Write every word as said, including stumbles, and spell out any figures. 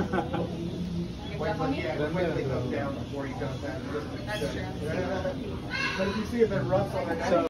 Wait till yeah, wait till it goes down before you come back. That's true. But if you see if they're rough on it.